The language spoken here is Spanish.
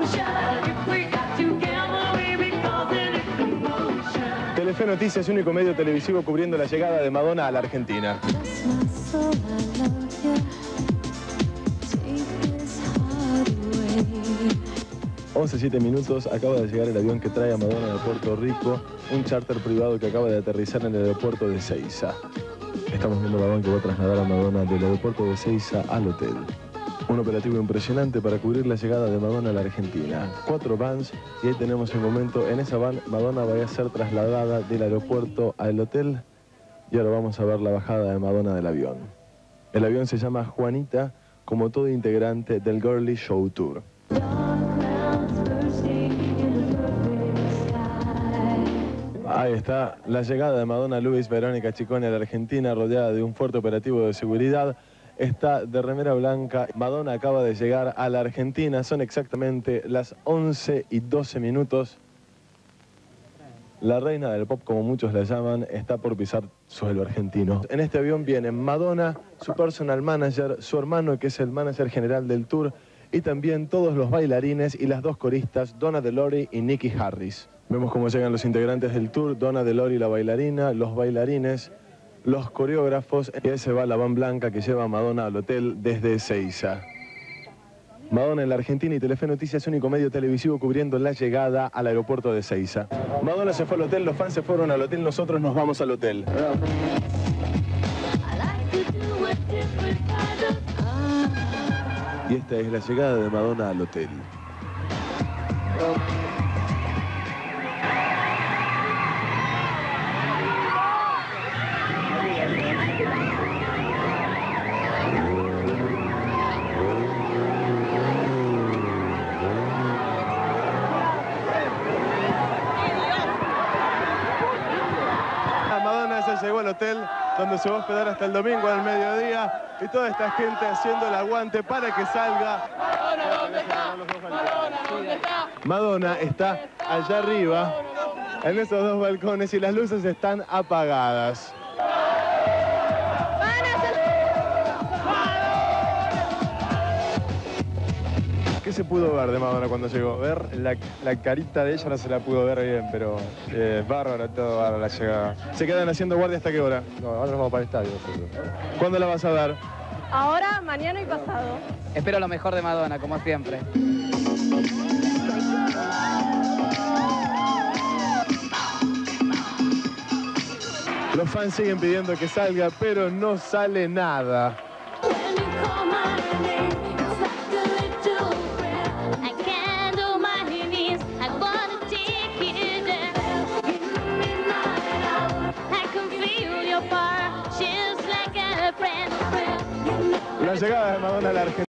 Telefe Noticias, único medio televisivo cubriendo la llegada de Madonna a la Argentina. 11:07 minutos, acaba de llegar el avión que trae a Madonna de Puerto Rico, un charter privado que acaba de aterrizar en el aeropuerto de Ezeiza. Estamos viendo el avión que va a trasladar a Madonna del aeropuerto de Ezeiza al hotel. Un operativo impresionante para cubrir la llegada de Madonna a la Argentina. 4 vans y ahí tenemos el momento. En esa van Madonna va a ser trasladada del aeropuerto al hotel y ahora vamos a ver la bajada de Madonna del avión. El avión se llama Juanita, como todo integrante del Girly Show Tour. Ahí está la llegada de Madonna Luis Verónica Chicone a la Argentina, rodeada de un fuerte operativo de seguridad. Está de remera blanca. Madonna acaba de llegar a la Argentina. Son exactamente las 11:12 minutos. La reina del pop, como muchos la llaman, está por pisar suelo argentino. En este avión vienen Madonna, su personal manager, su hermano que es el manager general del tour, y también todos los bailarines y las 2 coristas, Donna DeLory y Nikki Harris. Vemos cómo llegan los integrantes del tour, Donna DeLory, la bailarina, los bailarines, los coreógrafos, y ahí se va la van blanca que lleva a Madonna al hotel desde Ezeiza. Madonna en la Argentina y Telefe Noticias, único medio televisivo cubriendo la llegada al aeropuerto de Ezeiza. Madonna se fue al hotel, los fans se fueron al hotel, nosotros nos vamos al hotel. Y esta es la llegada de Madonna al hotel. Madonna se llegó al hotel donde se va a hospedar hasta el domingo al mediodía y toda esta gente haciendo el aguante para que salga. Madonna está allá arriba en esos 2 balcones y las luces están apagadas. ¿Qué se pudo ver de Madonna cuando llegó? Ver la carita de ella no se la pudo ver bien, pero bárbaro, todo bárbaro la llegada. ¿Se quedan haciendo guardia hasta qué hora? No, ahora nos vamos para el estadio nosotros. ¿Cuándo la vas a dar? Ahora, mañana y pasado. Espero lo mejor de Madonna, como siempre. Los fans siguen pidiendo que salga, pero no sale nada. La llegada de Madonna a la Argentina.